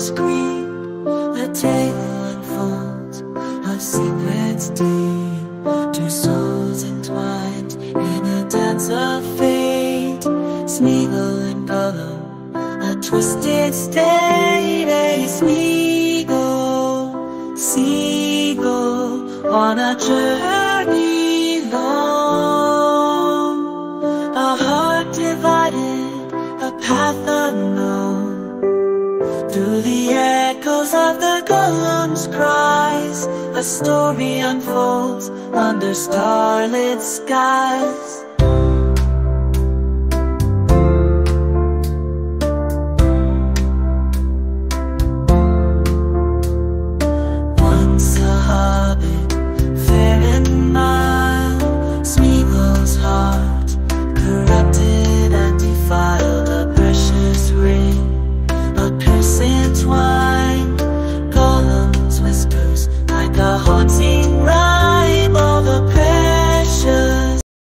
screen, a tale unfolds of secrets deep. Two souls entwined in a dance of fate. Smeagol and Gollum, a twisted state. A Smaegol Seagol on a journey long. A heart divided, a path unknown. Through the echoes of the Gollum's cries, a story unfolds under starlit skies.